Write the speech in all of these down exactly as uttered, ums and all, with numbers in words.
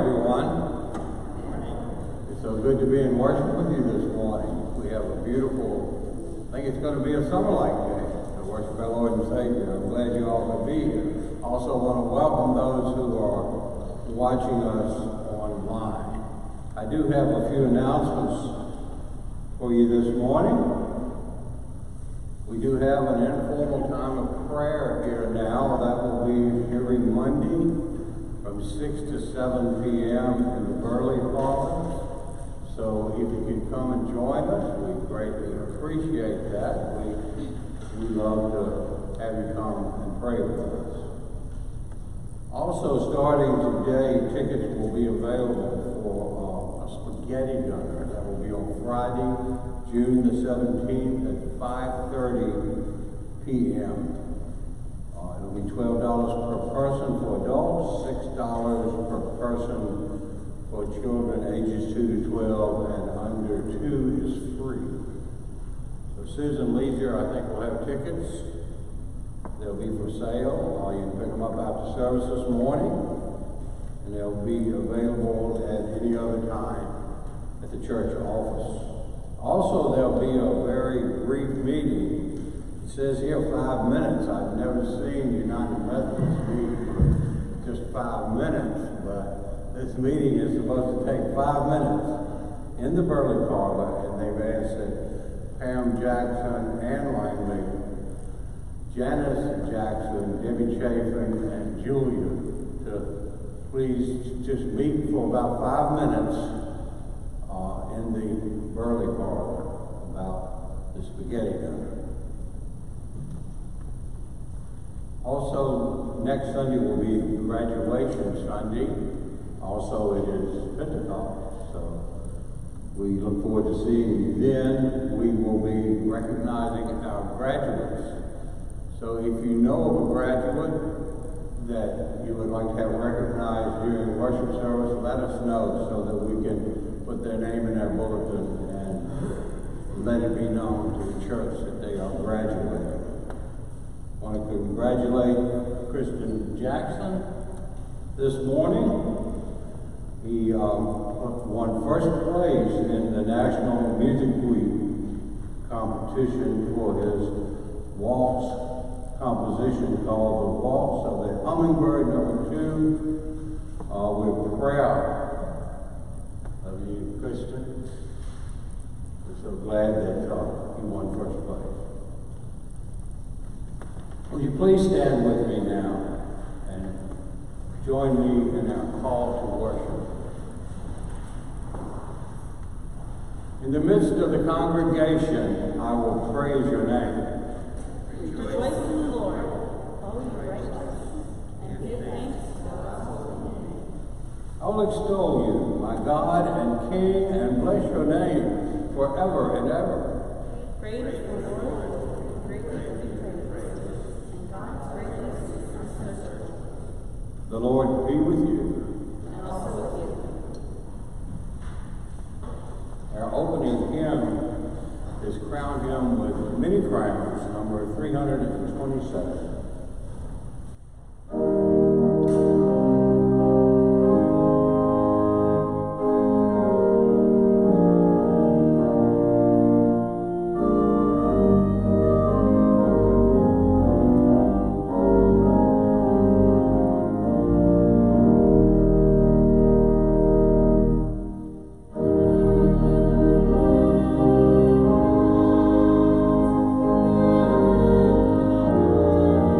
everyone. It's so good to be in worship with you this morning. We have a beautiful, I think it's going to be a summer-like day to worship our Lord and Savior. I'm glad you all could be here. Also want to welcome those who are watching us online. I do have a few announcements for you this morning. We do have an informal time of prayer here now. That will be every Monday from six to seven p m in the Burley Parlor. So if you can come and join us, we greatly appreciate that. We, we love to have you come and pray with us. Also, starting today, tickets will be available for uh, a spaghetti dinner. That will be on Friday, June the seventeenth at five thirty p m Uh, it'll be twelve dollars per person for adults, six dollars per person for children ages two to twelve, and under two is free. So Susan Leisure, I think, will have tickets. They'll be for sale. Uh, you can pick them up after service this morning, and they'll be available at any other time at the church office. Also, there'll be a very brief meeting. It says here five minutes. I've never seen United Methodist meet for just five minutes, but this meeting is supposed to take five minutes in the Burley Parlor, and they've asked that Pam Jackson and Langley, Janice Jackson, Debbie Chafin, and Julia to please just meet for about five minutes uh, in the Burley Parlor about the spaghetti dinner. Also, next Sunday will be graduation Sunday. Also, it is Pentecost, so we look forward to seeing you then. We will be recognizing our graduates. So if you know of a graduate that you would like to have recognized during worship service, let us know so that we can put their name in our bulletin and let it be known to the church that they are graduating. I want to congratulate Christian Jackson this morning. He um, won first place in the National Music Week competition for his waltz composition called The Waltz of the Hummingbird number two. Uh, we're proud of you, Christian. We're so glad that uh, you won first place. Would you please stand with me now and join me in our call to worship. In the midst of the congregation, I will praise your name. Rejoice in the Lord, all you righteous, and give thanks to our holy name. I will extol you, my God and King, and bless your name forever and ever. Praise the Lord, greatly to be praised, and God's greatness is unsearchable. The Lord be with you. And also with you. Our opening hymn is Crown Him with Many Crowns, number three hundred twenty-seven. Thank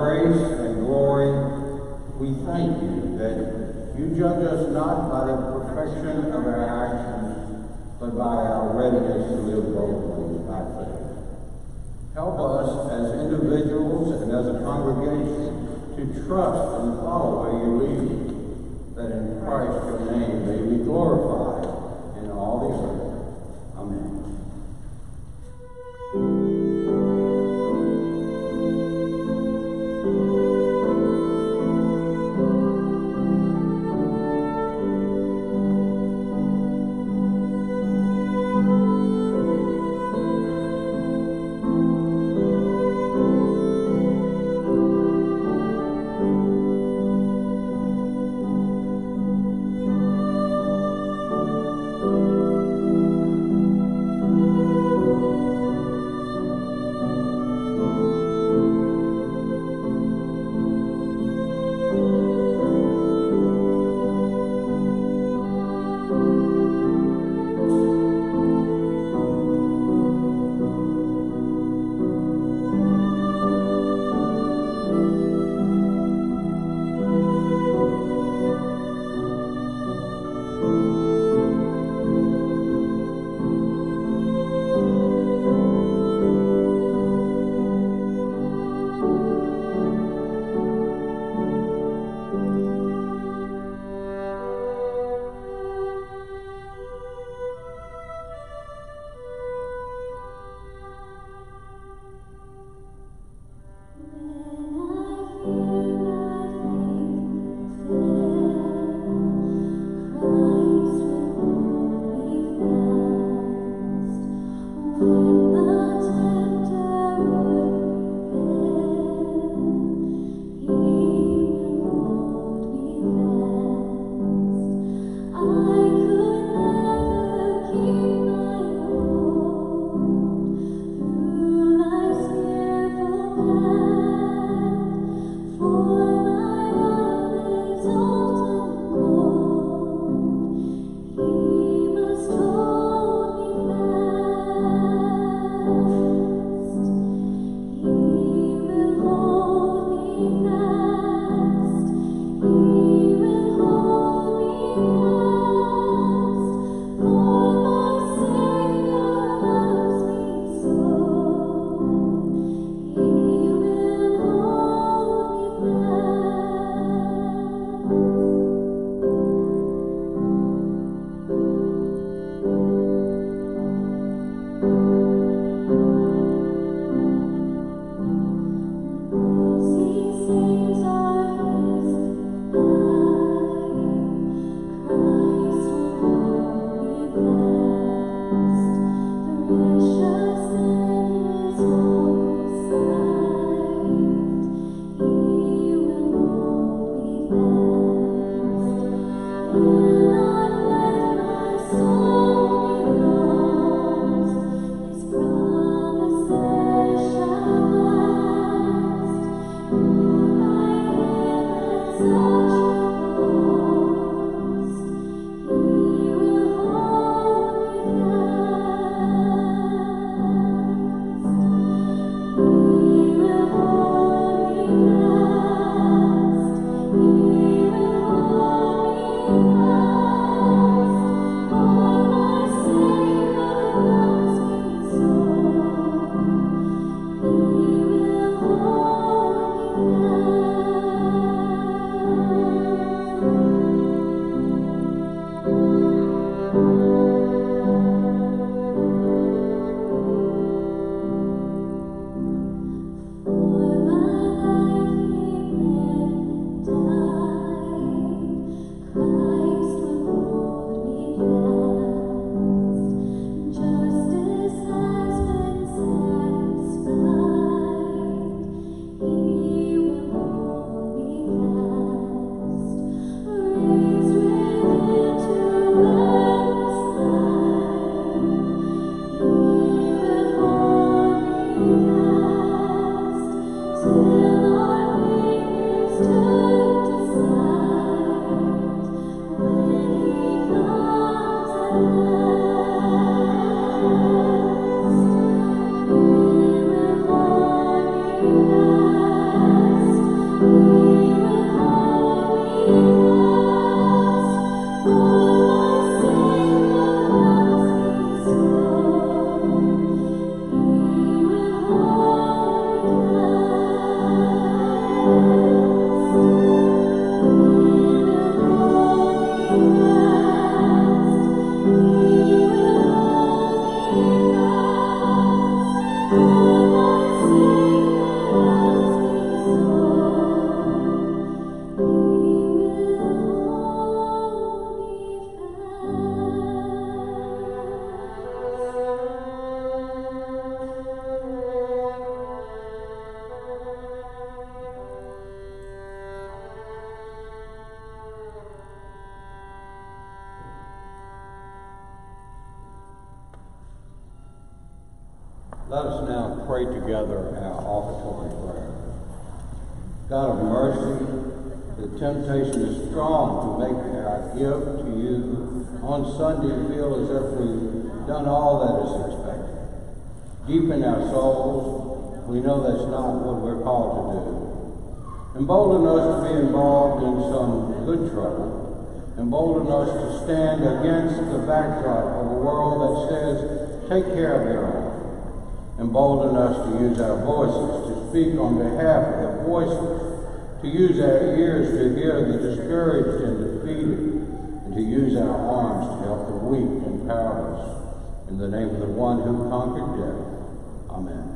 grace and glory, we thank you that you judge us not by the perfection of our actions, but by our readiness to live boldly by faith. Help us as individuals and as a congregation to trust and follow where you lead, that in Christ your name may be glorified in all the earth. Amen. Let us now pray together our offertory prayer. God of mercy, the temptation is strong to make our gift to you on Sunday feel as if we've done all that is expected. Deep in our souls, we know that's not what we're called to do. Embolden us to be involved in some good trouble. Embolden us to stand against the backdrop of a world that says, take care of your own. Embolden us to use our voices to speak on behalf of the voiceless, to use our ears to hear the discouraged and defeated, and to use our arms to help the weak and powerless. In the name of the one who conquered death. Amen.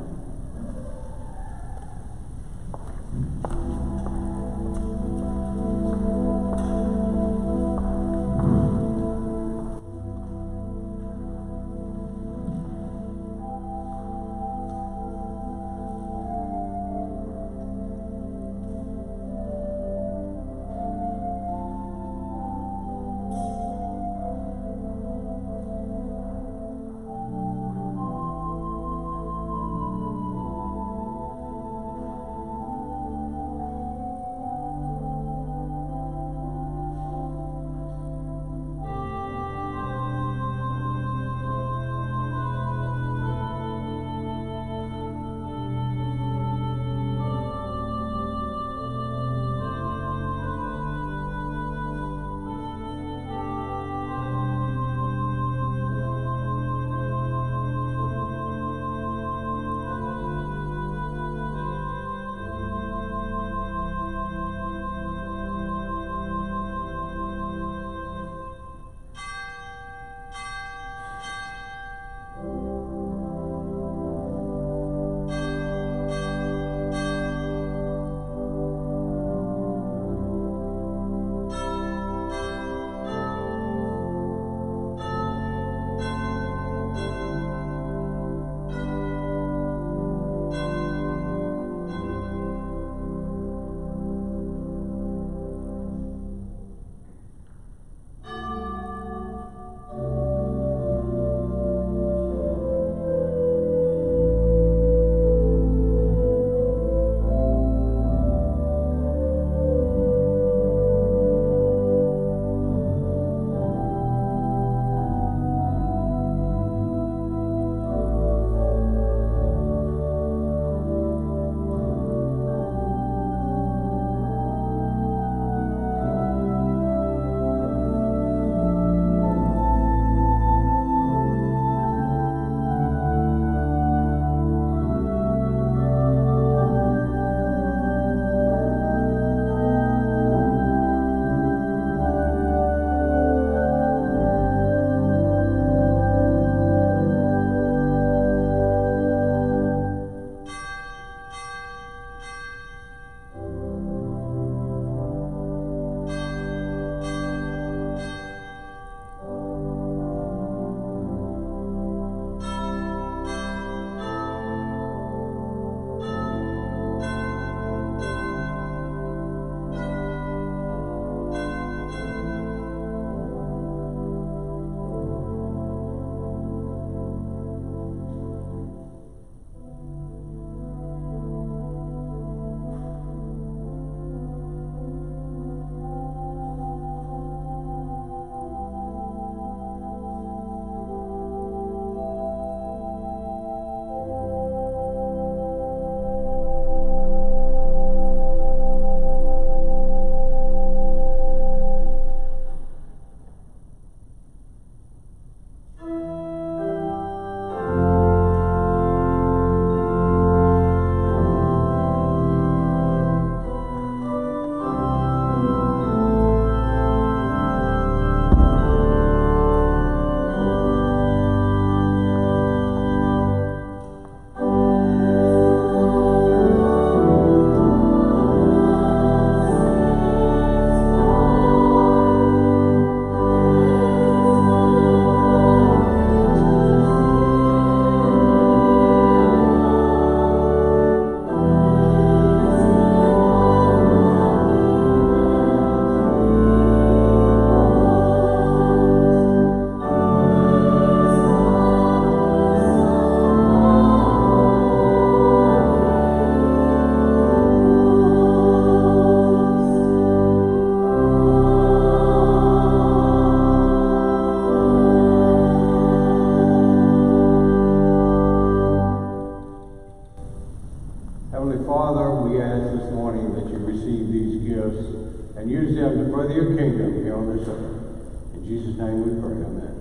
receive these gifts and use them to further your kingdom here on this earth. In Jesus' name we pray, amen.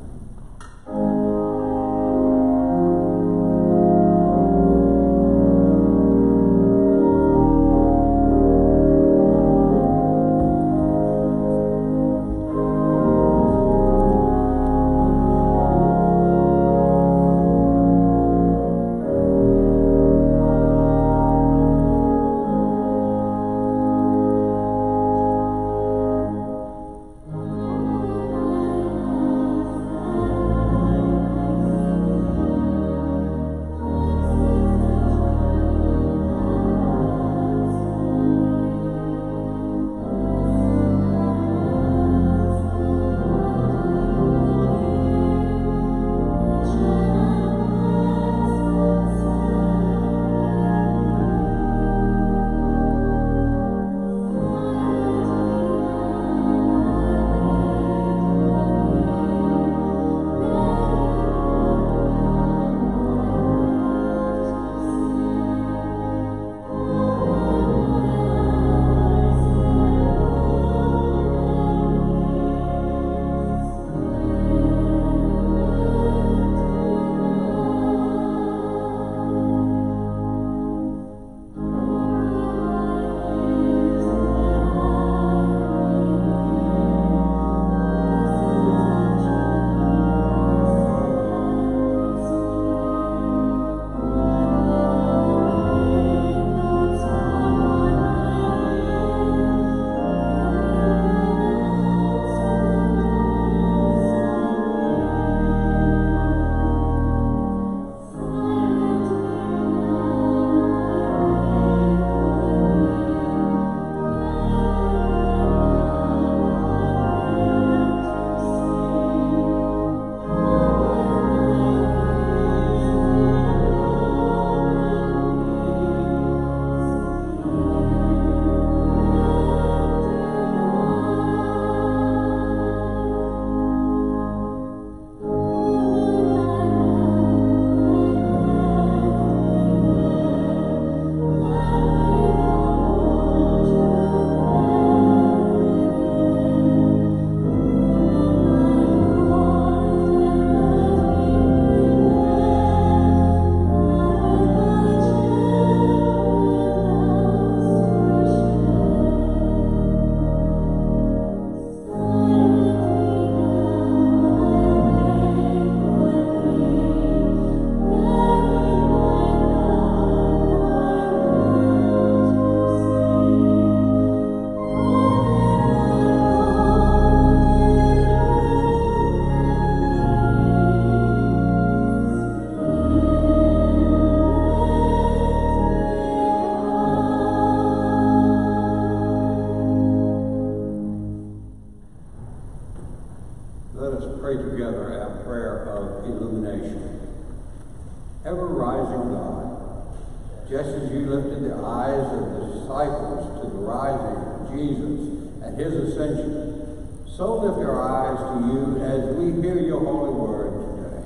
Ever-rising God, just as you lifted the eyes of the disciples to the rising of Jesus at his ascension, so lift our eyes to you as we hear your holy word today,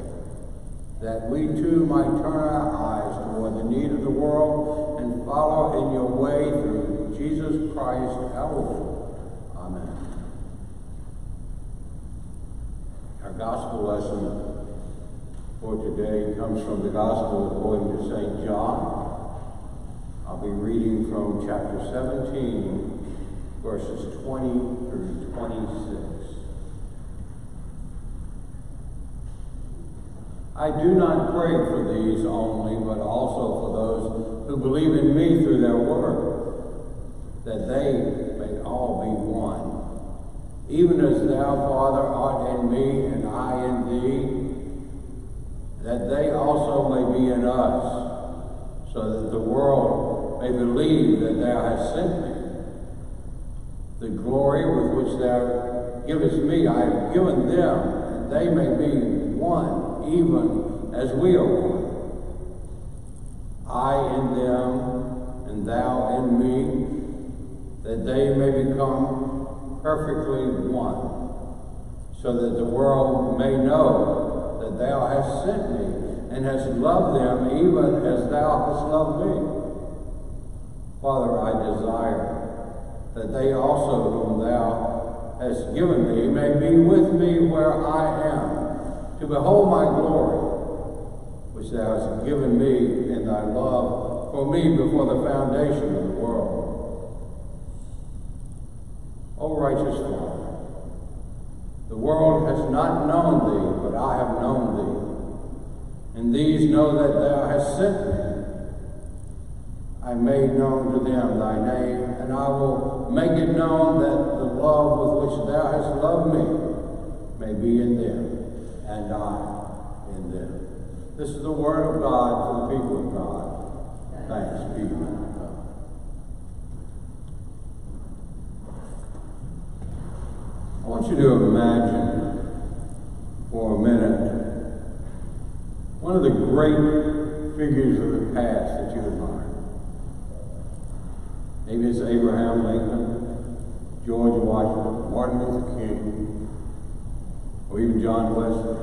that we too might turn our eyes toward the need of the world and follow in your way through Jesus Christ our Lord. Amen. Our gospel lesson for today comes from the Gospel according to Saint John. I'll be reading from chapter seventeen, verses twenty through twenty-six. I do not pray for these only, but also for those who believe in me through their word, that they may all be one, even as thou, Father, art in me and I in thee, that they also may be in us, so that the world may believe that thou hast sent me. The glory with which thou givest me I have given them, and they may be one, even as we are one. I in them, and thou in me, that they may become perfectly one, so that the world may know that thou hast sent me, and hast loved them even as thou hast loved me. Father, I desire that they also whom thou hast given me may be with me where I am, to behold my glory, which thou hast given me in thy love for me before the foundation of the world. O righteous Father, the world has not known thee, but I have known thee, and these know that thou hast sent me. I made known to them thy name, and I will make it known that the love with which thou hast loved me may be in them, and I in them. This is the word of God for the people of God. Thanks be to God. I want you to imagine for a minute one of the great figures of the past that you admire. Maybe it's Abraham Lincoln, George Washington, Martin Luther King, or even John Wesley.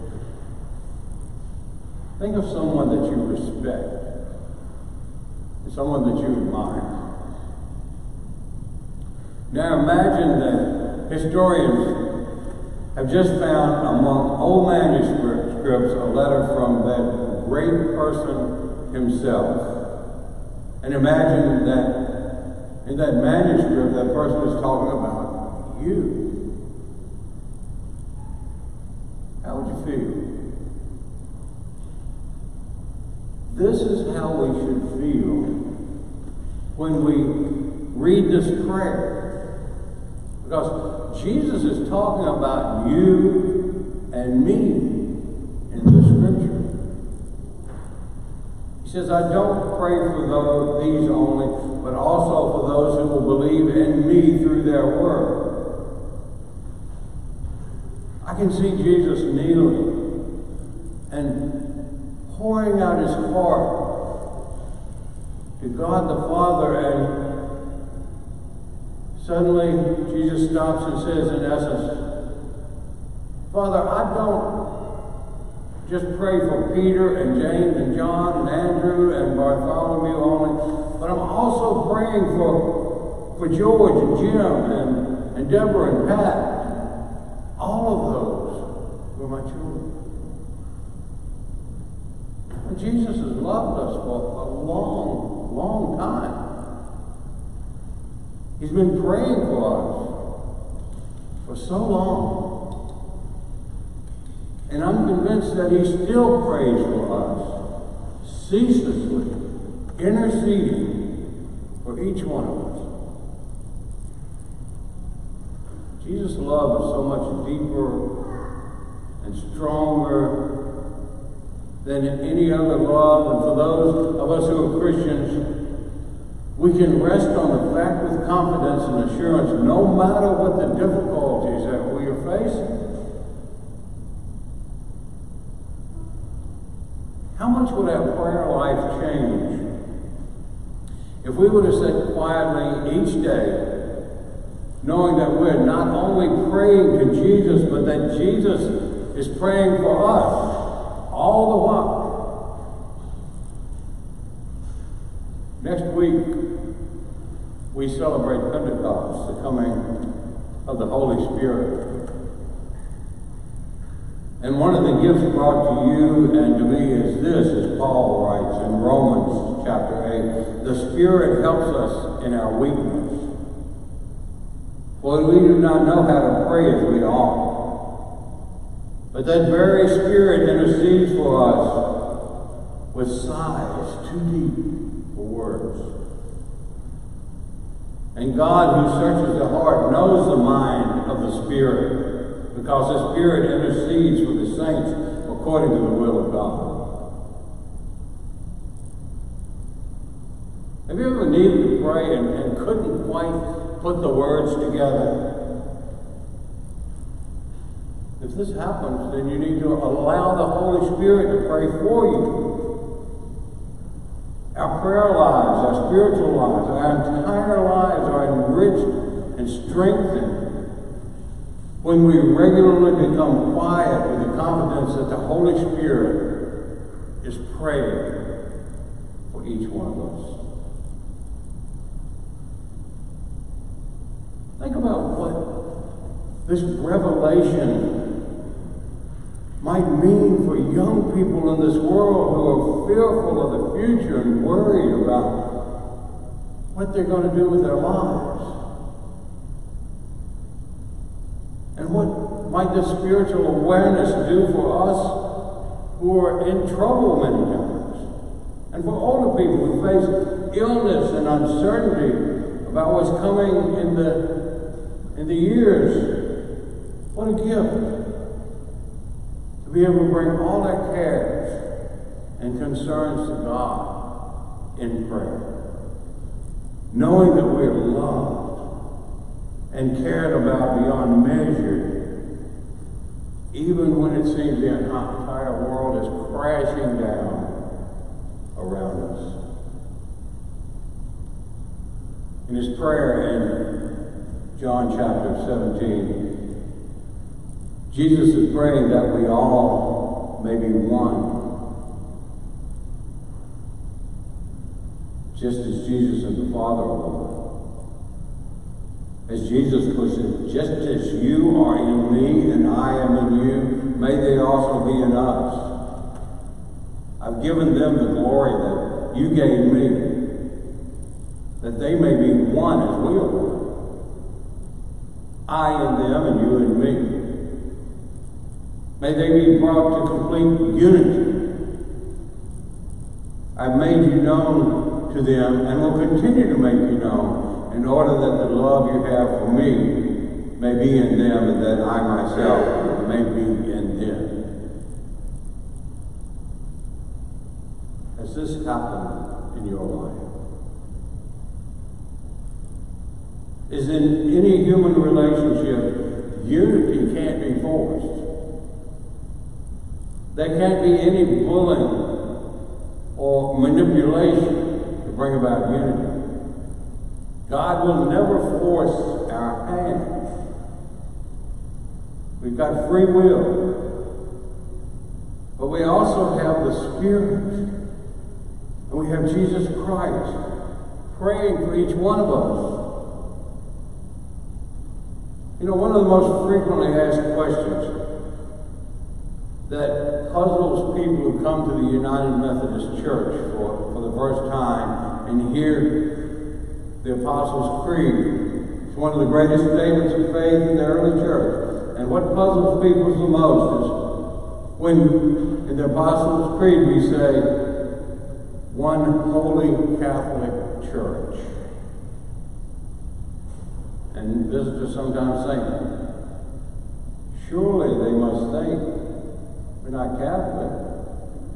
Think of someone that you respect, and someone that you admire. Now imagine that historians have just found among old manuscripts a letter from that great person himself. And imagine that in that manuscript, that person is talking about you. How would you feel? This is how we should feel when we read this prayer. Because Jesus is talking about you and me in the scripture. He says, I don't pray for those, these only, but also for those who will believe in me through their word. I can see Jesus kneeling and pouring out his heart to God the Father, and suddenly Jesus stops and says, in essence, Father, I don't just pray for Peter and James and John and Andrew and Bartholomew only, but I'm also praying for, for George and Jim and, and Deborah and Pat. All of those were my children. And Jesus has loved us for a long, long time. He's been praying for us for so long. And I'm convinced that he still prays for us, ceaselessly, interceding for each one of us. Jesus' love is so much deeper and stronger than any other love. And for those of us who are Christians, we can rest on the fact with confidence and assurance, no matter what the difficulties that we are facing. How much would our prayer life change if we would have sat quietly each day, knowing that we're not only praying to Jesus, but that Jesus is praying for us all the while? Next week, we celebrate Pentecost, the coming of the Holy Spirit. And one of the gifts brought to you and to me is this, as Paul writes in Romans chapter eight. The Spirit helps us in our weakness. For we do not know how to pray as we ought. But that very Spirit intercedes for us with sighs too deep for words. And God, who searches the heart, knows the mind of the Spirit, because the Spirit intercedes for the saints according to the will of God. Have you ever needed to pray and, and couldn't quite put the words together? If this happens, then you need to allow the Holy Spirit to pray for you. Our prayer lives, our spiritual lives, our entire lives are enriched and strengthened when we regularly become quiet with the confidence that the Holy Spirit is praying for each one of us. Think about what this revelation might mean for young people in this world who are fearful of the future and worried about what they're going to do with their lives. And what might this spiritual awareness do for us who are in trouble many times? And for older people who face illness and uncertainty about what's coming in the, in the years. What a gift to be able to bring all our cares and concerns to God in prayer, knowing that we're loved and cared about beyond measure, even when it seems the entire world is crashing down around us. In his prayer in John chapter seventeen, Jesus is praying that we all may be one, just as Jesus and the Father are one. As Jesus puts it, just as you are in me and I am in you, may they also be in us. I've given them the glory that you gave me, that they may be one as we are one. I in them and you in me. May they be brought to complete unity. I've made you known to them and will continue to make you known, in order that the love you have for me may be in them and that I myself may be in them. Has this happened in your life? Is in any human relationship, unity can't be forced. There can't be any bullying or manipulation to bring about unity. God will never force our hand. We've got free will. But we also have the Spirit. And we have Jesus Christ praying for each one of us. You know, one of the most frequently asked questions that puzzles people who come to the United Methodist Church for, for the first time and hear the Apostles' Creed. It's one of the greatest statements of faith in the early church. And what puzzles people the most is when in the Apostles' Creed we say, one holy Catholic Church. And visitors sometimes think, surely they must think we're not Catholic.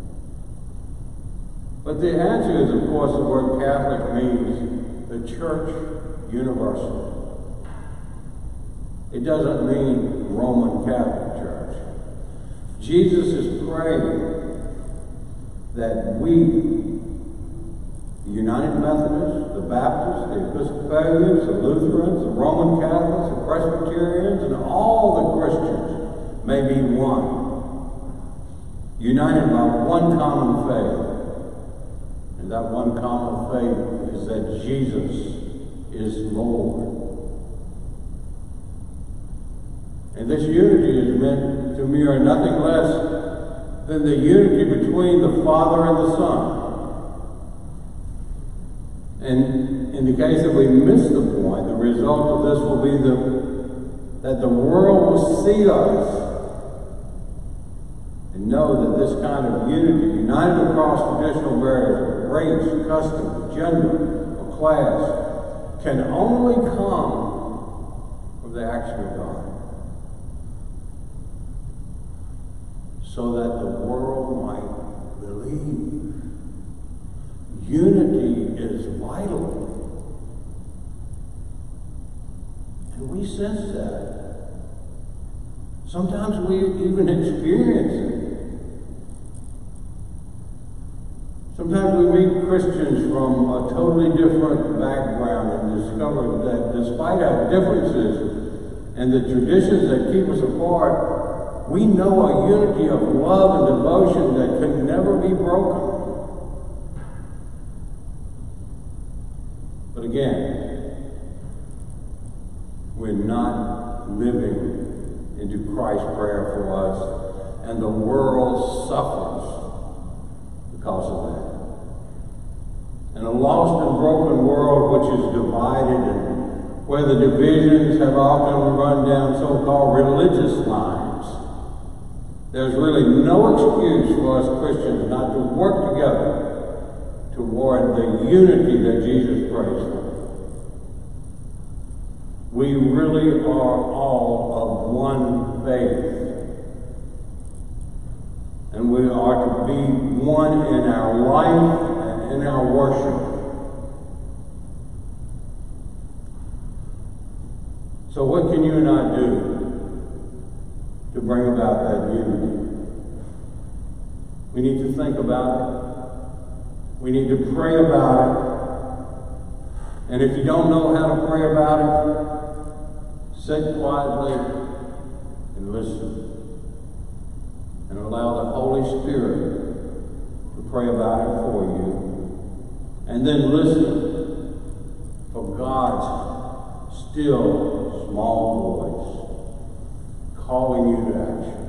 But the answer is, of course, the word Catholic means the Church Universal. It doesn't mean Roman Catholic Church. Jesus is praying that we, the United Methodists, the Baptists, the Episcopalians, the Lutherans, the Roman Catholics, the Presbyterians, and all the Christians may be one, united by one common faith. And that one common faith is that Jesus is Lord. And this unity is meant to mirror nothing less than the unity between the Father and the Son. And in the case that we miss the point, the result of this will be the, that the world will see us and know that this kind of unity, united across traditional barriers of race, custom, gender, or class, can only come from the action of God. So that the world might believe. Unity is vital. And we sense that. Sometimes we even experience it. Sometimes we meet Christians from a totally different background and discover that despite our differences and the traditions that keep us apart, we know a unity of love and devotion that can never be broken. But again, we're not living into Christ's prayer for us, and the world suffers because of that. In a lost and broken world which is divided and where the divisions have often run down so-called religious lines, there's really no excuse for us Christians not to work together toward the unity that Jesus prays for. We really are all of one faith. And we are to be one in our life and in our worship. So what can you and I do to bring about that unity? We need to think about it. We need to pray about it. And if you don't know how to pray about it, sit quietly and listen. And allow the Holy Spirit to pray about it for you. And then listen for God's still small voice calling you to action.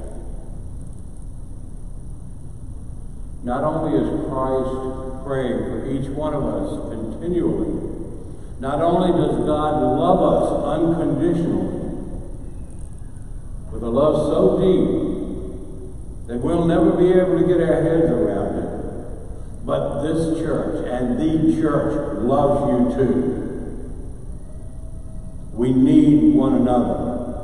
Not only is Christ praying for each one of us continually, not only does God love us unconditionally, with a love so deep that we'll never be able to get our heads around it, but this church and the church loves you too. We need one another.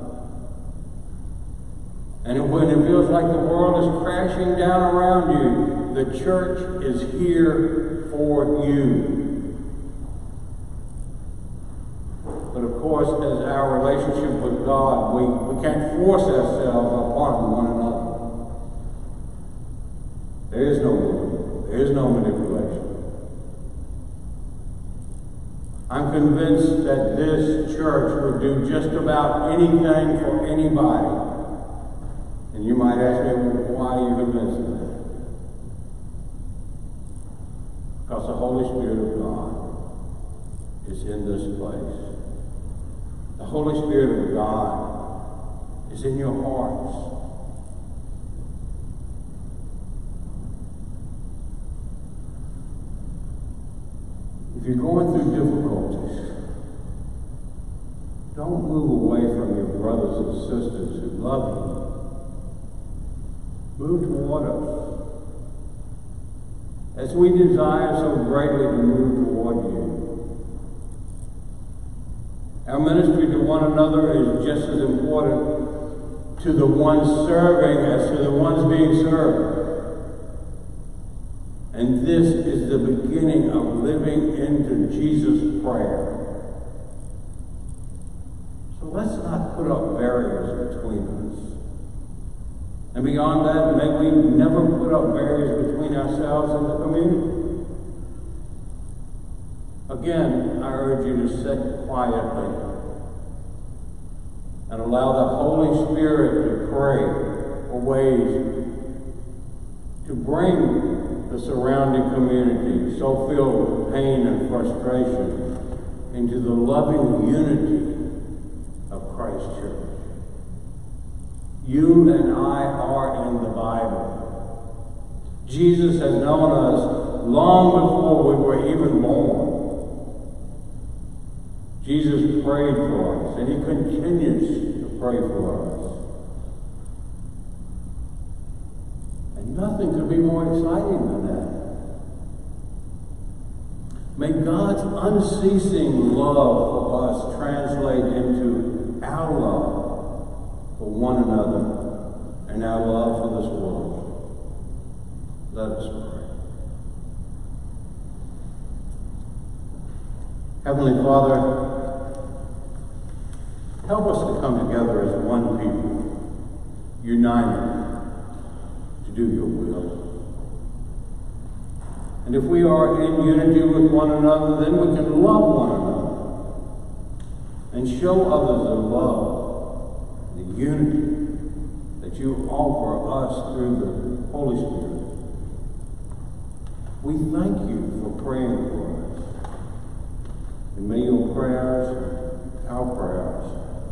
And when it feels like the world is crashing down around you, the church is here for you. But of course, as our relationship with God, we, we can't force ourselves upon one another. There is no there is no manipulation. I'm convinced that this church would do just about anything for anybody. And you might ask me, well, why are you convinced of that? Because the Holy Spirit of God is in this place. The Holy Spirit of God is in your hearts. If you're going through difficulties, don't move away from your brothers and sisters who love you. Move toward us. As we desire so greatly to move toward you. Our ministry to one another is just as important to the ones serving as to the ones being served. And this is the beginning of living into Jesus' prayer. So let's not put up barriers between us. And beyond that, may we never put up barriers between ourselves and the community. Again, I urge you to sit quietly and allow the Holy Spirit to pray for ways to bring the surrounding community, so filled with pain and frustration, into the loving unity of Christ's church. You and I are in the Bible. Jesus has known us long before we were even born. Jesus prayed for us, and he continues to pray for us. And nothing could be more exciting than that. May God's unceasing love for us translate into our love for one another and our love for this world. Let us pray. Heavenly Father, help us to come together as one people, united to do your will. And if we are in unity with one another, then we can love one another and show others the love, the unity that you offer us through the Holy Spirit. We thank you for praying for us. And may your prayers, our prayers,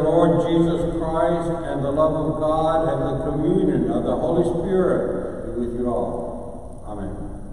Lord Jesus Christ and the love of God and the communion of the Holy Spirit be with you all. Amen.